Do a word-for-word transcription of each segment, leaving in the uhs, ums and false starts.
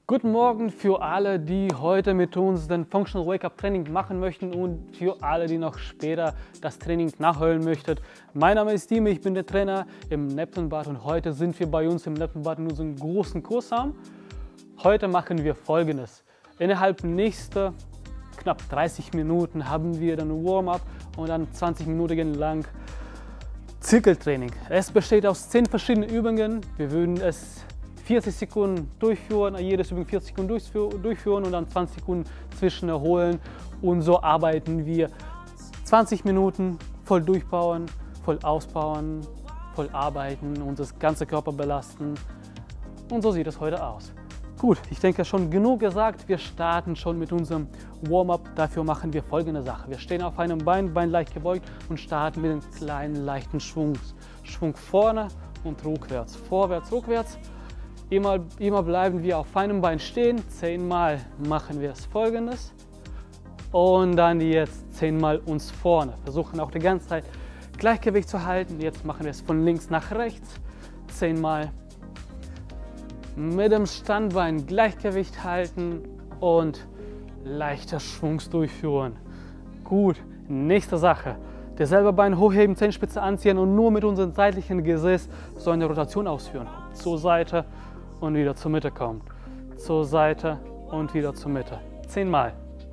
Guten Morgen für alle, die heute mit uns den Functional Wake-Up Training machen möchten und für alle, die noch später das Training nachholen möchten. Mein Name ist Dime, ich bin der Trainer im Neptunbad und heute sind wir bei uns im Neptunbad in unserem großen Kursraum. Heute machen wir Folgendes. Innerhalb nächster knapp dreißig Minuten haben wir dann Warm-up und dann zwanzig Minuten lang Zirkeltraining. Es besteht aus zehn verschiedenen Übungen. Wir würden es vierzig Sekunden durchführen, jedes Übung vierzig Sekunden durchführen und dann zwanzig Sekunden zwischen erholen. Und so arbeiten wir zwanzig Minuten voll durchbauen, voll ausbauen, voll arbeiten, unser ganzer Körper belasten. Und so sieht es heute aus. Gut, ich denke schon genug gesagt. Wir starten schon mit unserem Warm-up. Dafür machen wir folgende Sache. Wir stehen auf einem Bein, Bein leicht gebeugt und starten mit einem kleinen, leichten Schwung. Schwung vorne und rückwärts, vorwärts, rückwärts. Immer, immer bleiben wir auf einem Bein stehen. Zehnmal machen wir es folgendes. Und dann jetzt zehnmal uns vorne. Versuchen auch die ganze Zeit Gleichgewicht zu halten. Jetzt machen wir es von links nach rechts. Zehnmal mit dem Standbein Gleichgewicht halten und leichter Schwungs durchführen. Gut, nächste Sache. Derselbe Bein hochheben, Zehenspitze anziehen und nur mit unserem seitlichen Gesäß so eine Rotation ausführen. Zur Seite und wieder zur Mitte kommen. Zur Seite und wieder zur Mitte. Zehnmal.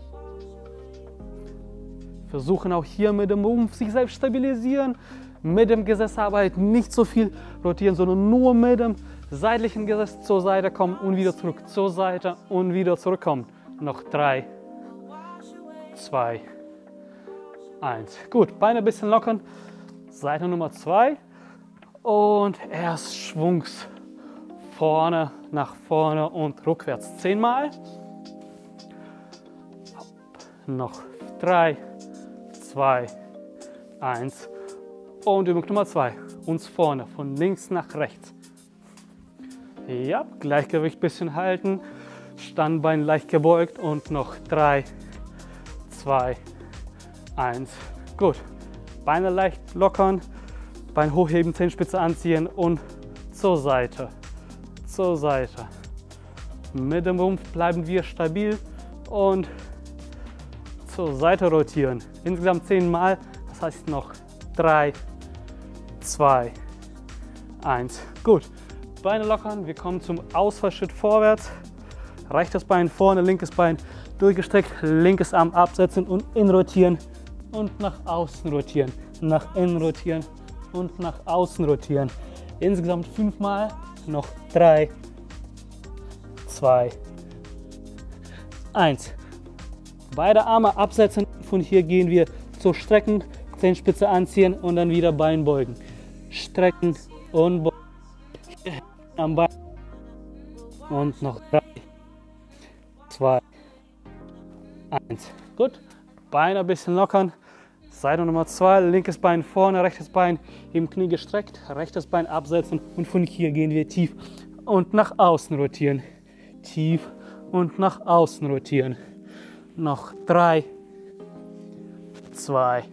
Versuchen auch hier mit dem Rumpf sich selbst stabilisieren. Mit dem Gesäß arbeiten, nicht so viel rotieren, sondern nur mit dem seitlichen Gesäß zur Seite kommen und wieder zurück. Zur Seite und wieder zurückkommen. Noch drei, zwei, eins. Gut, Beine ein bisschen lockern. Seite Nummer zwei. Und erst Schwungs. Vorne, nach vorne und rückwärts. Zehnmal. Noch drei, zwei, eins. Und Übung Nummer zwei. Uns vorne, von links nach rechts. Ja, Gleichgewicht ein bisschen halten. Standbein leicht gebeugt und noch drei, zwei, eins. Gut. Beine leicht lockern. Bein hochheben, Zehenspitze anziehen und zur Seite. Zur Seite. Mit dem Rumpf bleiben wir stabil und zur Seite rotieren. Insgesamt zehn Mal, das heißt noch drei, zwei, eins. Gut, Beine lockern, wir kommen zum Ausfallschritt vorwärts. Rechtes Bein vorne, linkes Bein durchgestreckt, linkes Arm absetzen und innen rotieren und nach außen rotieren. Nach innen rotieren und nach außen rotieren. Insgesamt fünf Mal. Noch drei, zwei, eins. Beide Arme absetzen. Von hier gehen wir zur Strecken, Zehenspitze anziehen und dann wieder Bein beugen. Strecken und beugen. Hier am Bein. Und noch drei, zwei, eins. Gut. Beine ein bisschen lockern. Seite Nummer zwei, linkes Bein vorne, rechtes Bein im Knie gestreckt, rechtes Bein absetzen und von hier gehen wir tief und nach außen rotieren. Tief und nach außen rotieren. Noch drei, zwei,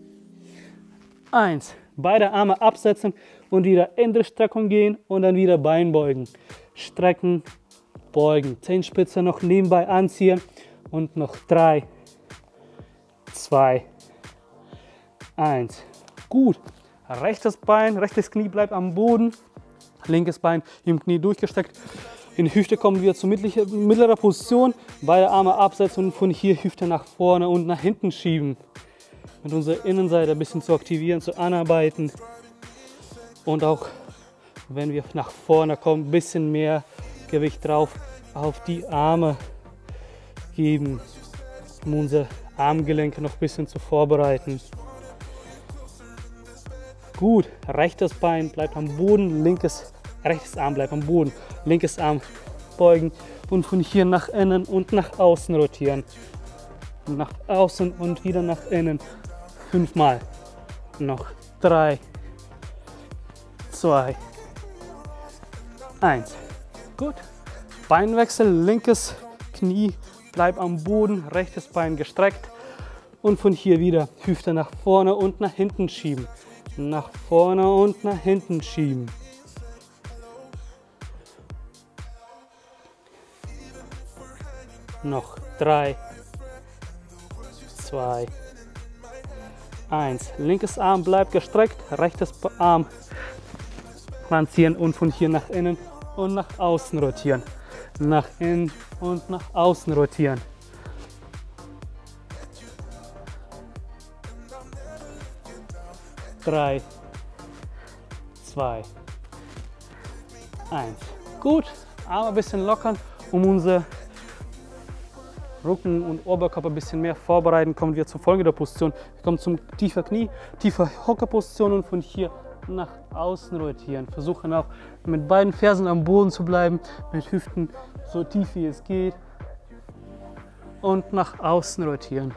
eins. Beide Arme absetzen und wieder in die Streckung gehen und dann wieder Bein beugen. Strecken, beugen. Zehenspitze noch nebenbei anziehen und noch drei, zwei, eins. Gut. Rechtes Bein, rechtes Knie bleibt am Boden. Linkes Bein im Knie durchgestreckt. In die Hüfte kommen wir zur mittleren Position. Beide Arme absetzen und von hier Hüfte nach vorne und nach hinten schieben. Mit unserer Innenseite ein bisschen zu aktivieren, zu anarbeiten. Und auch wenn wir nach vorne kommen, ein bisschen mehr Gewicht drauf auf die Arme geben, um unsere Armgelenke noch ein bisschen zu vorbereiten. Gut, rechtes Bein bleibt am Boden, linkes, rechtes Arm bleibt am Boden, linkes Arm beugen und von hier nach innen und nach außen rotieren. Nach außen und wieder nach innen. Fünfmal. Noch drei, zwei, eins. Gut. Beinwechsel, linkes Knie bleibt am Boden, rechtes Bein gestreckt und von hier wieder Hüfte nach vorne und nach hinten schieben. Nach vorne und nach hinten schieben. Noch drei, zwei, eins. Linkes Arm bleibt gestreckt, rechtes Arm ranziehen und von hier nach innen und nach außen rotieren. Nach innen und nach außen rotieren. Drei, zwei, eins. Gut, Arme ein bisschen lockern, um unser Rücken und Oberkörper ein bisschen mehr vorbereiten. Kommen wir zur folgenden Position. Wir kommen zum tiefer Knie, tiefer Hockerposition und von hier nach außen rotieren. Versuchen auch mit beiden Fersen am Boden zu bleiben, mit Hüften so tief wie es geht und nach außen rotieren.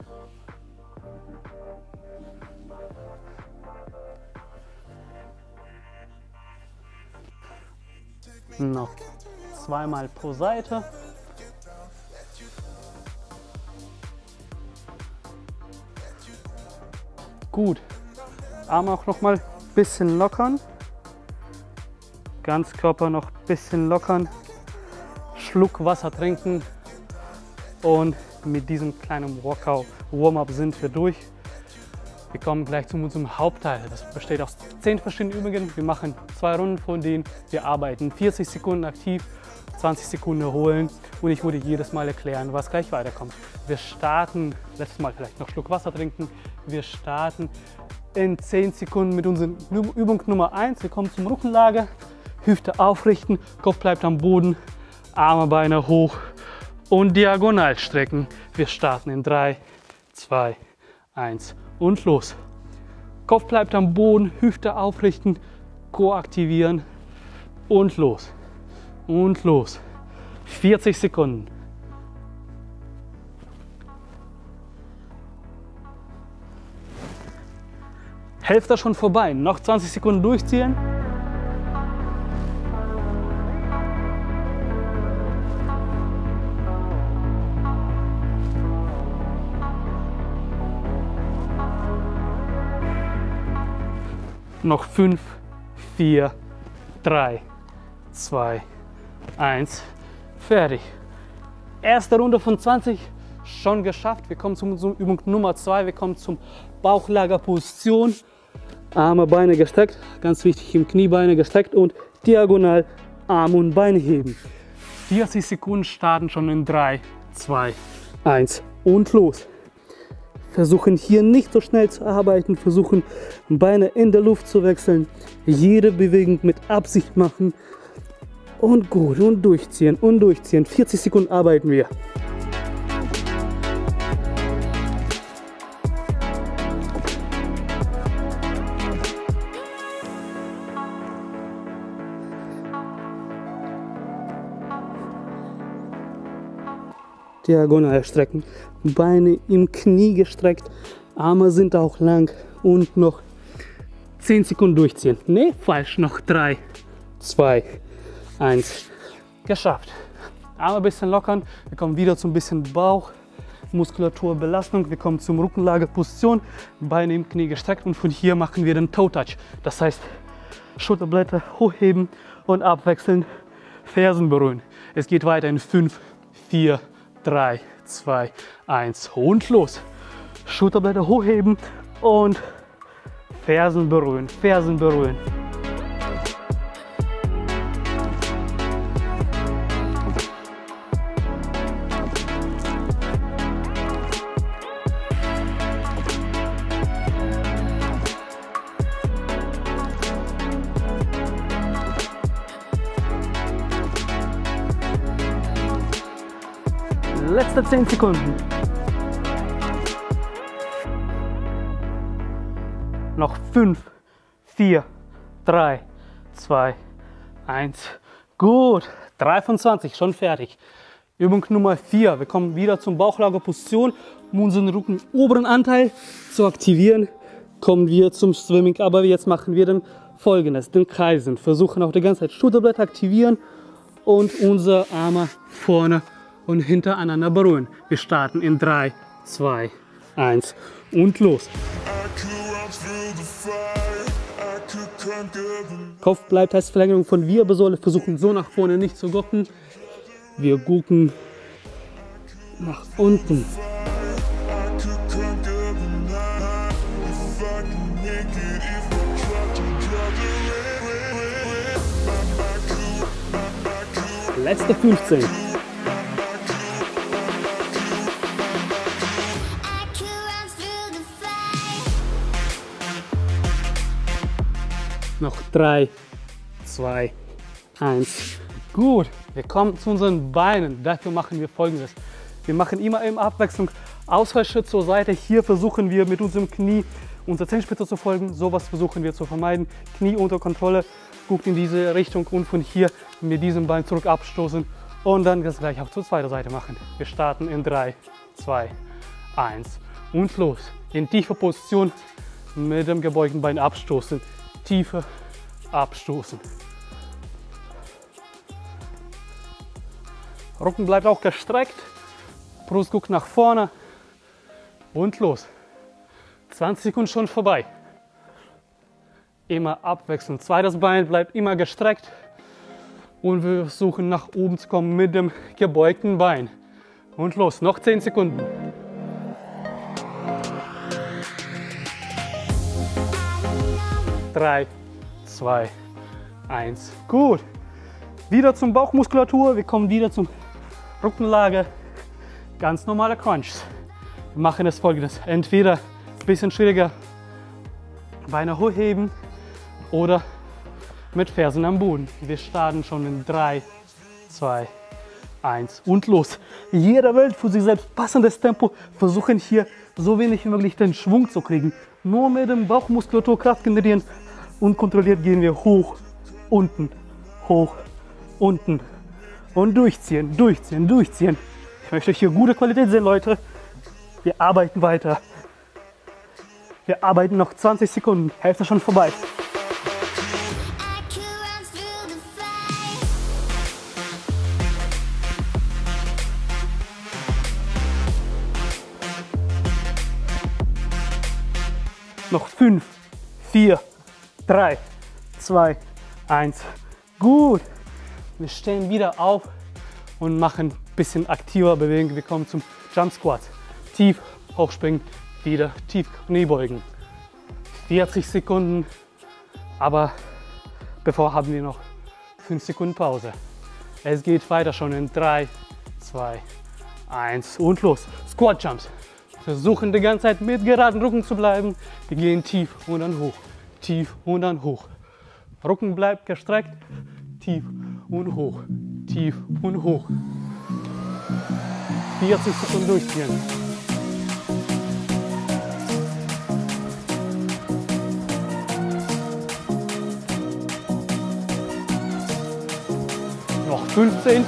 Noch zweimal pro Seite. Gut, Arme auch noch mal ein bisschen lockern, Ganzkörper noch ein bisschen lockern, Schluck Wasser trinken und mit diesem kleinen Workout, Warm-up sind wir durch. Wir kommen gleich zu unserem Hauptteil. Das besteht aus zehn verschiedenen Übungen. Wir machen zwei Runden von denen. Wir arbeiten vierzig Sekunden aktiv, zwanzig Sekunden erholen und ich würde jedes Mal erklären, was gleich weiterkommt. Wir starten, letztes Mal vielleicht noch einen Schluck Wasser trinken. Wir starten in zehn Sekunden mit unserer Übung Nummer eins. Wir kommen zum Rückenlage, Hüfte aufrichten, Kopf bleibt am Boden, Arme, Beine hoch und diagonal strecken. Wir starten in drei, zwei, eins und los. Kopf bleibt am Boden, Hüfte aufrichten, Core aktivieren und los. Und los. vierzig Sekunden. Hälfte schon vorbei. Noch zwanzig Sekunden durchziehen. Noch fünf, vier, drei, zwei, eins. Fertig. Erste Runde von zwanzig schon geschafft. Wir kommen zur Übung Nummer zwei. Wir kommen zum Bauchlagerposition. Arme, Beine gestreckt. Ganz wichtig, im Kniebeine gestreckt und diagonal Arme und Beine heben. vierzig Sekunden starten schon in drei, zwei, eins und los. Versuchen hier nicht so schnell zu arbeiten, versuchen Beine in der Luft zu wechseln, jede Bewegung mit Absicht machen und gut und durchziehen und durchziehen. vierzig Sekunden arbeiten wir. Diagonal strecken, Beine im Knie gestreckt, Arme sind auch lang und noch zehn Sekunden durchziehen. Ne, falsch, noch drei, zwei, eins. Geschafft. Arme ein bisschen lockern, wir kommen wieder zu ein bisschen Bauchmuskulaturbelastung, wir kommen zum Rückenlageposition, Beine im Knie gestreckt und von hier machen wir den Toe Touch. Das heißt, Schulterblätter hochheben und abwechselnd Fersen berühren. Es geht weiter in fünf, vier, drei, zwei, eins und los. Schulterblätter hochheben und Fersen berühren, Fersen berühren. Letzte zehn Sekunden. Noch fünf, vier, drei, zwei, eins. Gut, drei von zwanzig, schon fertig. Übung Nummer vier. Wir kommen wieder zum Bauchlagerposition. Um unseren Rücken oberen Anteil zu aktivieren, kommen wir zum Swimming. Aber jetzt machen wir dann Folgendes, den Kreisen. Versuchen auch die ganze Zeit Schulterblätter aktivieren und unsere Arme vorne und hintereinander berühren. Wir starten in drei, zwei, eins und los. Kopf bleibt als Verlängerung von Wirbelsäule. Versuchen so nach vorne nicht zu gucken. Wir gucken nach unten. Letzte fünfzehn. Noch drei, zwei, eins. Gut, wir kommen zu unseren Beinen. Dafür machen wir Folgendes. Wir machen immer in Abwechslung Ausfallschritt zur Seite. Hier versuchen wir mit unserem Knie unserer Zehenspitze zu folgen. Sowas versuchen wir zu vermeiden. Knie unter Kontrolle, guckt in diese Richtung und von hier mit diesem Bein zurück abstoßen und dann das gleich auch zur zweiten Seite machen. Wir starten in drei, zwei, eins und los. In tiefer Position mit dem gebeugten Bein abstoßen. Tiefer abstoßen. Rücken bleibt auch gestreckt. Brust guckt nach vorne und los. zwanzig Sekunden schon vorbei. Immer abwechseln. Zweites Bein bleibt immer gestreckt und wir versuchen nach oben zu kommen mit dem gebeugten Bein. Und los, noch zehn Sekunden. drei, zwei, eins. Gut. Wieder zum Bauchmuskulatur. Wir kommen wieder zum Rückenlage. Ganz normale Crunches. Wir machen das Folgendes. Entweder ein bisschen schwieriger Beine hochheben oder mit Fersen am Boden. Wir starten schon in drei, zwei, eins und los. Jeder wählt für sich selbst passendes Tempo. Versuchen hier so wenig wie möglich den Schwung zu kriegen. Nur mit dem Bauchmuskulatur Kraft generieren und kontrolliert gehen wir hoch, unten, hoch, unten und durchziehen, durchziehen, durchziehen. Ich möchte hier gute Qualität sehen, Leute. Wir arbeiten weiter. Wir arbeiten noch zwanzig Sekunden. Hälfte schon vorbei. Noch fünf, vier, drei, zwei, eins. Gut. Wir stehen wieder auf und machen ein bisschen aktiver Bewegung. Wir kommen zum Jump Squat. Tief hochspringen, wieder tief Kniebeugen. vierzig Sekunden, aber bevor haben wir noch fünf Sekunden Pause. Es geht weiter schon in drei, zwei, eins und los. Squat Jumps. Versuchen die ganze Zeit mit geraden Rücken zu bleiben. Wir gehen tief und dann hoch, tief und dann hoch. Rücken bleibt gestreckt, tief und hoch, tief und hoch. vierzig Sekunden durchziehen. Noch fünfzehn.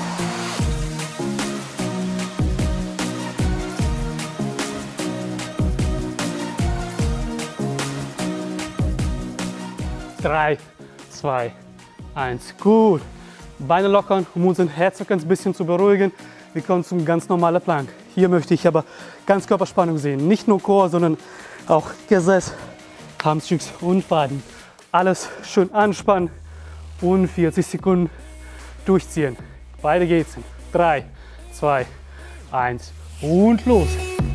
drei, zwei, eins. Gut. Beine lockern, um unseren Herzfrequenz ein bisschen zu beruhigen. Wir kommen zum ganz normalen Plank. Hier möchte ich aber ganz Körperspannung sehen. Nicht nur Core, sondern auch Gesäß, Hamstrings und Waden. Alles schön anspannen und vierzig Sekunden durchziehen. Weiter geht's. drei, zwei, eins und los.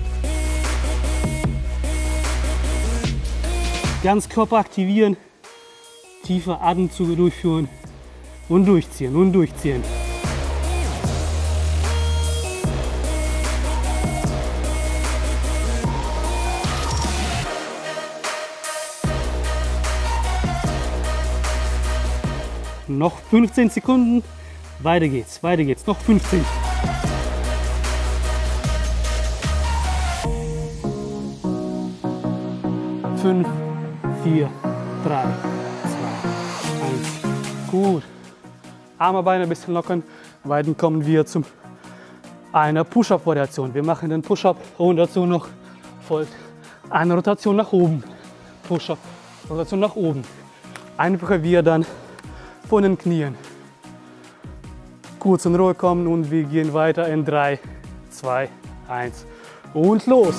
Ganz Körper aktivieren. Tiefe Atemzüge durchführen und durchziehen und durchziehen. Noch fünfzehn Sekunden. Weiter geht's, weiter geht's. Noch fünfzehn. fünf, vier, drei. Gut. Arme, Beine ein bisschen lockern. Weiter kommen wir zu einer Push-Up-Variation. Wir machen den Push-Up und dazu noch folgt eine Rotation nach oben. Push-Up, Rotation nach oben. Einfacher wir dann von den Knien. Kurz in Ruhe kommen und wir gehen weiter in drei, zwei, eins und los.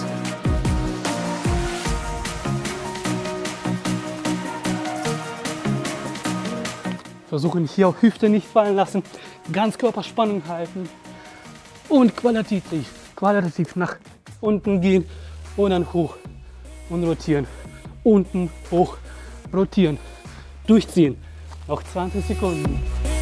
Versuchen hier auch Hüfte nicht fallen lassen, ganz Körperspannung halten und qualitativ, qualitativ nach unten gehen und dann hoch und rotieren. Unten, hoch, rotieren, durchziehen. Noch zwanzig Sekunden.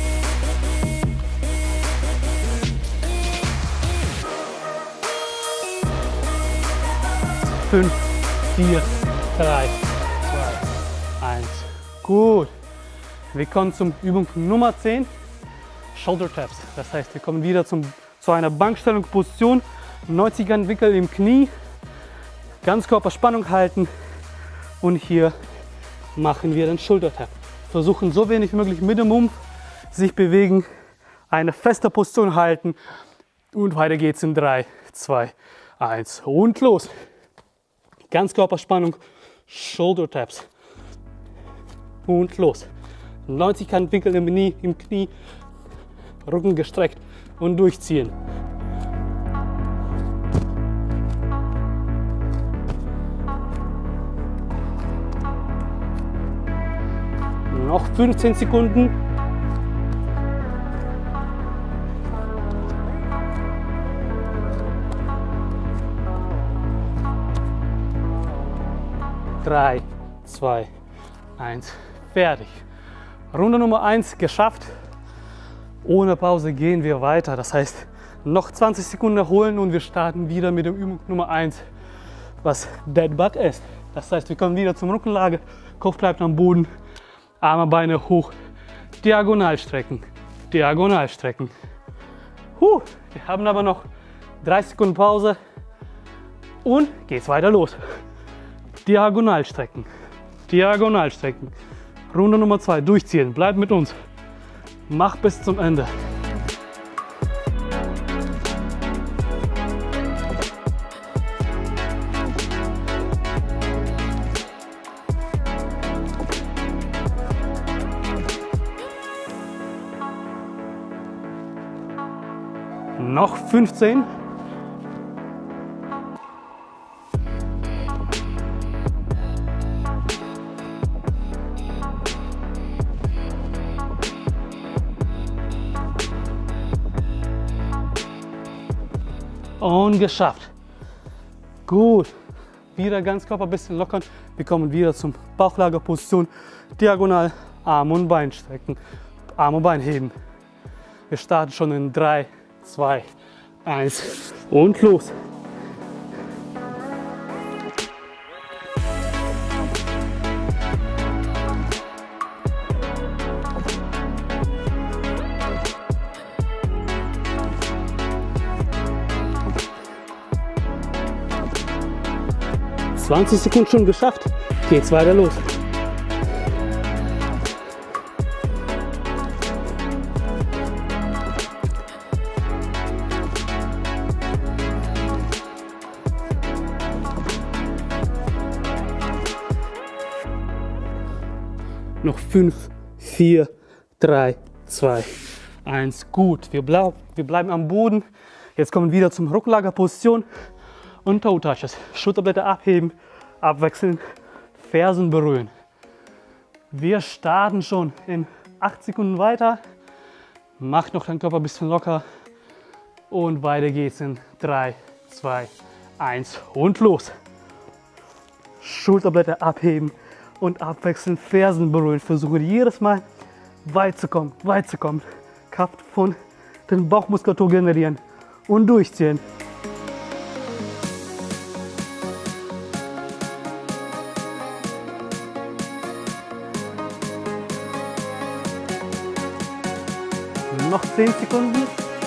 fünf, vier, drei, zwei, eins. Gut. Wir kommen zum Übung Nummer zehn. Shoulder Taps. Das heißt, wir kommen wieder zum, zu einer Bankstellungsposition. neunzig Grad Winkel im Knie. Ganzkörperspannung halten. Und hier machen wir den Shoulder Tap. Versuchen so wenig wie möglich mit dem Rumpf sich bewegen. Eine feste Position halten. Und weiter geht's in drei, zwei, eins. Und los. Ganzkörperspannung, Shoulder Taps. Und los. neunzig Grad Winkel im Knie, im Knie, Rücken gestreckt und durchziehen. Noch fünfzehn Sekunden. drei, zwei, eins, fertig. Runde Nummer eins geschafft. Ohne Pause gehen wir weiter. Das heißt, noch zwanzig Sekunden erholen und wir starten wieder mit der Übung Nummer eins, was Dead Bug ist. Das heißt, wir kommen wieder zum Rückenlage, Kopf bleibt am Boden, Arme, Beine hoch, diagonal strecken, diagonal strecken. Huh, wir haben aber noch dreißig Sekunden Pause und geht's weiter los. Diagonal strecken, diagonal strecken. Runde Nummer zwei, durchziehen, bleib mit uns. Mach bis zum Ende. Noch fünfzehn. Und geschafft. Gut. Wieder Ganzkörper ein bisschen lockern. Wir kommen wieder zum Bauchlagerposition. Diagonal Arm und Bein strecken. Arm und Bein heben. Wir starten schon in drei, zwei, eins und los. zwanzig Sekunden schon geschafft. Geht's weiter los. Noch fünf, vier, drei, zwei, eins. Gut, wir, bleib, wir bleiben am Boden. Jetzt kommen wir wieder zum Rücklagerposition und Toe Touches. Schulterblätter abheben, abwechseln, Fersen berühren. Wir starten schon in acht Sekunden weiter. Macht noch deinen Körper ein bisschen locker und weiter geht's in drei, zwei, eins und los. Schulterblätter abheben und abwechselnd Fersen berühren. Versuche jedes Mal weit zu kommen, weit zu kommen. Kraft von den Bauchmuskulatur generieren und durchziehen. Noch zehn Sekunden.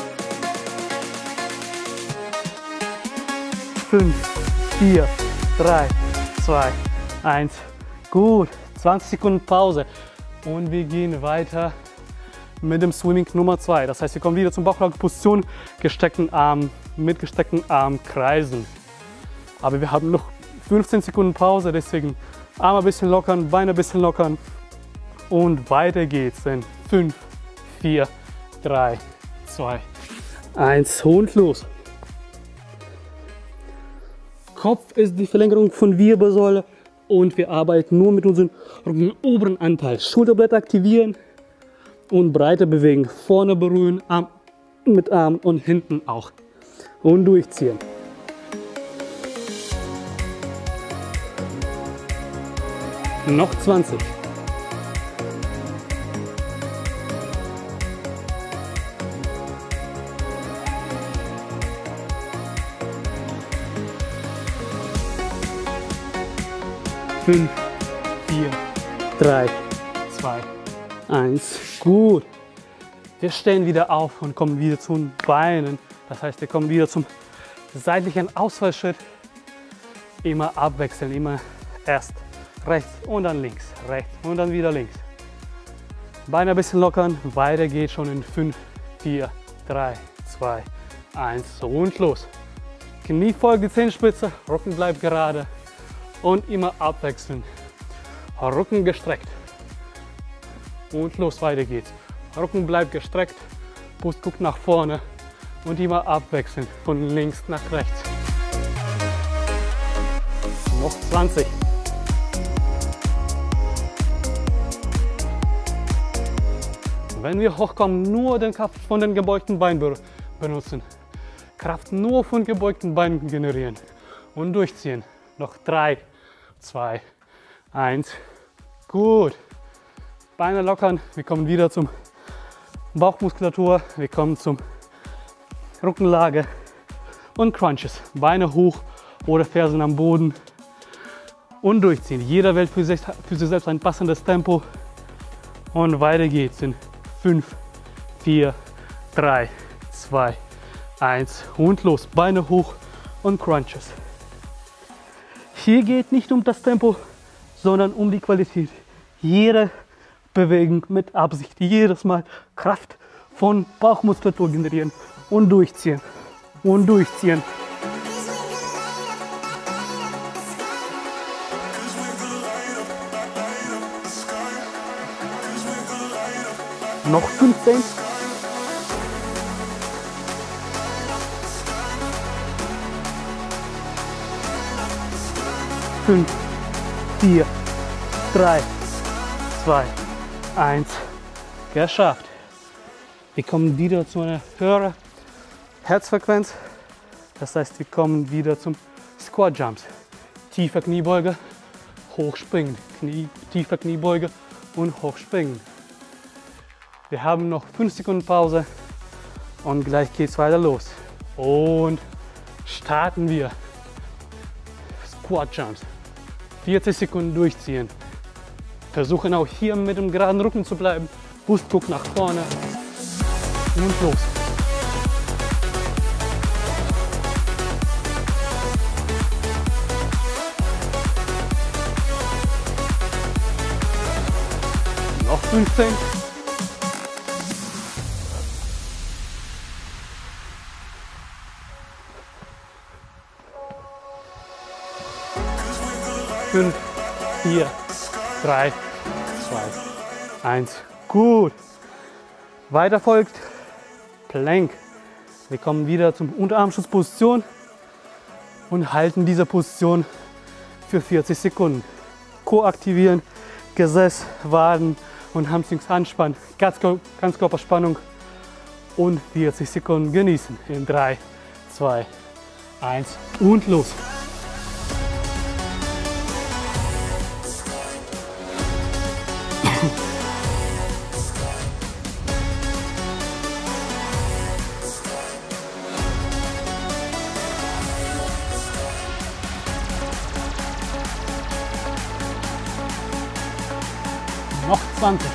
fünf, vier, drei, zwei, eins. Gut. zwanzig Sekunden Pause. Und wir gehen weiter mit dem Swimming Nummer zwei. Das heißt, wir kommen wieder zum Bauchlagerposition. Gesteckten Arm, mit gesteckten Arm kreisen. Aber wir haben noch fünfzehn Sekunden Pause. Deswegen Arme ein bisschen lockern, Beine ein bisschen lockern. Und weiter geht's in fünf, vier, drei, zwei, eins und los. Kopf ist die Verlängerung von Wirbelsäule und wir arbeiten nur mit unserem oberen Anteil. Schulterblätter aktivieren und Breite bewegen. Vorne berühren, Arm mit Arm und hinten auch. und durchziehen. Noch zwanzig. Fünf, vier, drei, zwei, eins. Gut. Wir stehen wieder auf und kommen wieder zu den Beinen. Das heißt, wir kommen wieder zum seitlichen Ausfallschritt. Immer abwechseln, immer erst rechts und dann links, rechts und dann wieder links. Beine ein bisschen lockern, weiter geht schon in fünf, vier, drei, zwei, eins und los. Knie folgt die Zehenspitze, Rücken bleibt gerade und immer abwechseln. Rücken gestreckt und los, weiter geht's. Rücken bleibt gestreckt, Brust guckt nach vorne und immer abwechseln von links nach rechts. Noch zwanzig. Wenn wir hochkommen, nur den Kraft von den gebeugten Beinen benutzen. Kraft nur von gebeugten Beinen generieren und durchziehen. Noch drei, zwei, eins. Gut. Beine lockern. Wir kommen wieder zum Bauchmuskulatur. Wir kommen zum Rückenlage und Crunches. Beine hoch oder Fersen am Boden und durchziehen. Jeder wählt für sich, für sich selbst ein passendes Tempo. Und weiter geht's in fünf, vier, drei, zwei, eins und los. Beine hoch und Crunches. Hier geht nicht um das Tempo, sondern um die Qualität. Jede Bewegung mit Absicht. Jedes Mal Kraft von Bauchmuskulatur generieren und durchziehen. Und durchziehen. Noch fünfzehn. Fünf, vier, drei, zwei, eins. Geschafft. Wir kommen wieder zu einer höheren Herzfrequenz. Das heißt, wir kommen wieder zum Squat Jumps. Tiefer Kniebeuge, hochspringen. Knie, tiefer Kniebeuge und hochspringen. Wir haben noch fünf Sekunden Pause und gleich geht es weiter los. Und starten wir. Squat Jumps. vierzig Sekunden durchziehen. Versuchen auch hier mit dem geraden Rücken zu bleiben. Brust guckt nach vorne. Und los. Noch fünfzehn. fünf, vier, drei, zwei, eins. Gut. Weiter folgt Plank. Wir kommen wieder zum Unterarmschutzposition und halten diese Position für vierzig Sekunden. Koaktivieren, Gesäß, Waden und Hamstrings anspannen. Ganzkörperspannung und vierzig Sekunden genießen. In drei, zwei, eins und los. Noch zwanzig.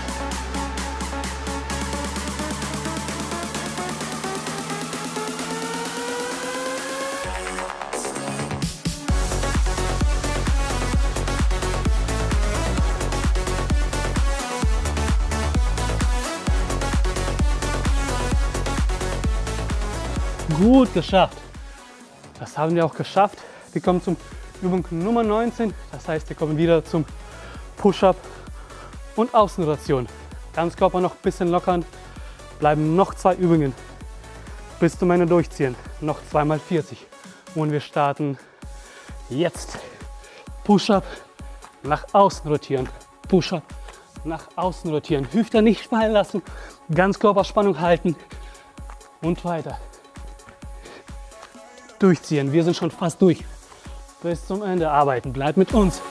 Gut geschafft. Das haben wir auch geschafft. Wir kommen zum Übung Nummer neunzehn. Das heißt, wir kommen wieder zum Push-Up und Außenrotation. Ganzkörper noch ein bisschen lockern. Bleiben noch zwei Übungen bis zum Ende durchziehen. Noch zweimal vierzig. Und wir starten jetzt. Push-Up, nach außen rotieren. Push-Up, nach außen rotieren. Hüfte nicht fallen lassen. Ganzkörperspannung halten. Und weiter. Durchziehen. Wir sind schon fast durch. Bis zum Ende arbeiten. Bleibt mit uns.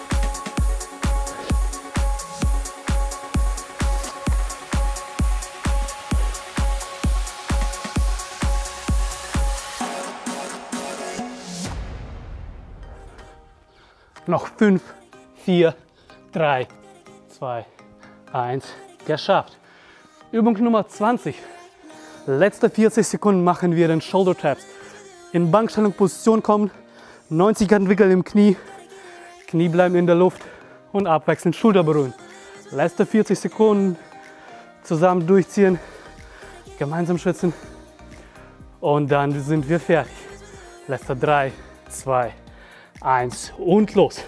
Noch fünf, vier, drei, zwei, eins. Geschafft. Übung Nummer zwanzig. Letzte vierzig Sekunden machen wir den Shoulder Taps. In Bankstellung Position kommen, neunzig Grad Wickel im Knie, Knie bleiben in der Luft und abwechselnd Schulter berühren. Letzte vierzig Sekunden zusammen durchziehen, gemeinsam schwitzen und dann sind wir fertig. Letzte drei, zwei, eins und los.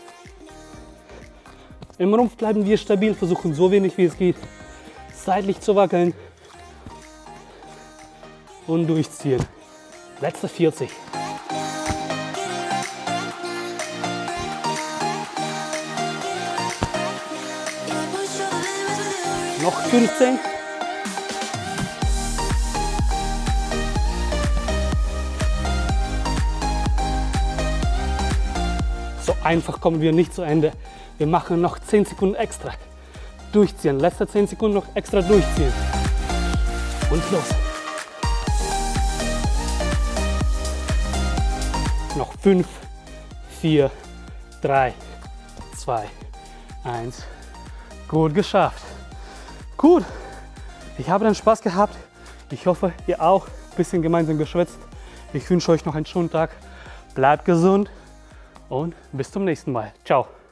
Im Rumpf bleiben wir stabil, versuchen so wenig wie es geht seitlich zu wackeln und durchziehen. Letzte vierzig. Noch fünfzehn. So einfach kommen wir nicht zu Ende. Wir machen noch zehn Sekunden extra. Durchziehen. Letzte zehn Sekunden noch extra durchziehen. Und los. Noch fünf, vier, drei, zwei, eins. Gut geschafft. Gut. Ich habe dann Spaß gehabt. Ich hoffe, ihr auch. Ein bisschen gemeinsam geschwitzt. Ich wünsche euch noch einen schönen Tag. Bleibt gesund und bis zum nächsten Mal. Ciao.